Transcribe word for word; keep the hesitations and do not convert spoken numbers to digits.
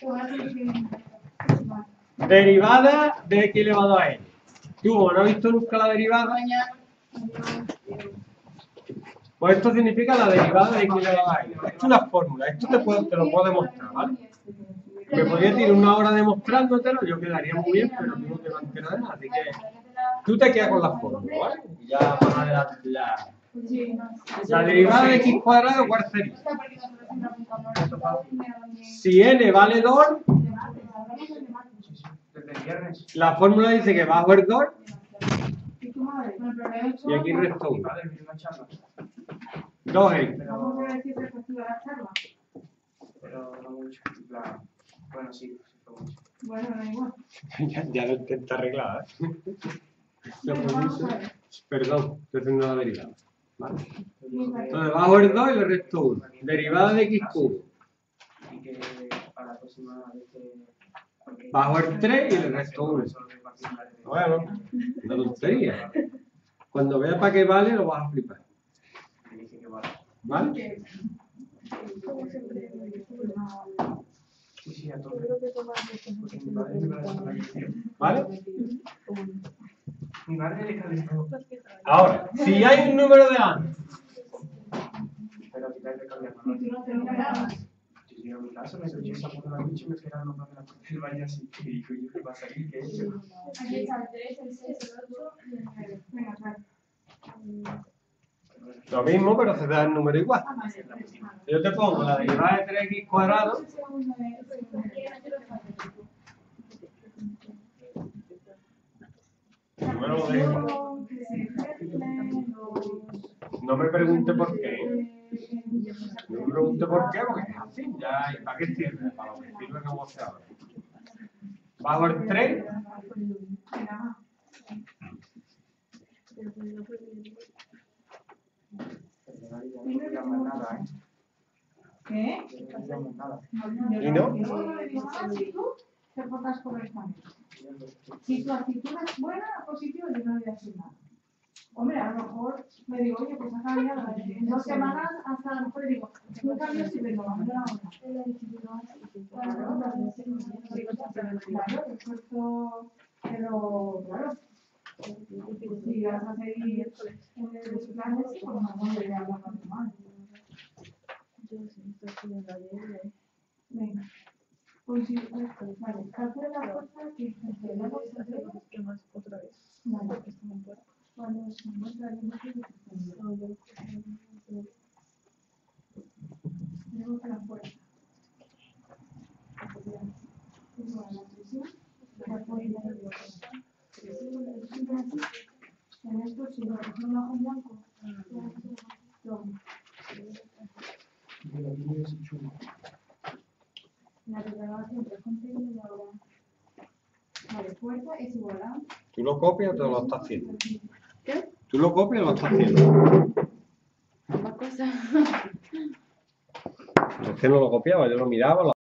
Derivada de x elevado a n. Tú, como no has visto nunca la derivada, pues esto significa la derivada de x elevado a n. Esto es una fórmula, esto te, puedo, te lo puedo demostrar, ¿vale? Me podría tirar una hora demostrándotelo, yo quedaría muy bien, pero tú no te vas a enterar de nada, así que tú te quedas con la fórmula, ¿vale? Y ya más adelante la, la derivada de x cuadrado, ¿cuál sería? Si n vale dos, la fórmula dice que bajo el dos y aquí resto uno. dos x. Pero no mucho. Bueno, sí, sí fue mucho. Bueno, da igual. ya, ya lo intenta arreglar, ¿eh? Lo produce, perdón, estoy haciendo la derivada. ¿Vale? Entonces bajo el dos y le resto uno. Derivada de x cubo. Y que para la próxima vez que... Bajo el tres y le resto uno. Bueno, una tontería. Cuando veas para qué vale, lo vas a flipar. ¿Vale? Sí, sí, a tope. ¿Vale? Mi madre le calentó. Ahora, si hay un número de años. Pero quitar de cambiar. Sí, sí, en mi caso me escuché esa puta la noche y me quedaron los de la puerta del baño así. Y dijo, ¿y qué pasa aquí? ¿Qué he hecho? Aquí está el tres, el seis, el ocho y el nueve. Venga, claro. Lo mismo, pero se da el número igual. Yo te pongo la derivada de tres x cuadrado. Número lo dejo. No me pregunte por qué. No me pregunte por qué, porque es así. Ya, ¿y para qué sirve? Para lo que sirve como se ahora. Bajo el tres. ¿Qué? ¿Y no? Te portas correctamente. Si tu actitud es buena o positiva, yo no voy a decir nada. Hombre, a lo mejor me digo, oye, pues ha cambiado en dos semanas, hasta a lo mejor digo, un cambio sí vengo, vamos a la otra. Claro, claro, esfuerzo, pero claro, si vas a seguir en los planes, pues no debería hablar con tu madre. Venga. Pues sí, vale, calcula la fuerza que entre la fuerza de más otra vez. Vale, cuando se encuentra el límite de tenemos la fuerza. La presión, la fuerza de la presión, en esto, si lo dejamos en bajo blanco, toma. La relación entre contenido y ahora. Vale, fuerza es igual a. ¿Tú lo copias o te lo estás haciendo? ¿Qué? ¿Tú lo copias o lo estás haciendo? Una cosa. Es que no lo copiaba, yo lo miraba.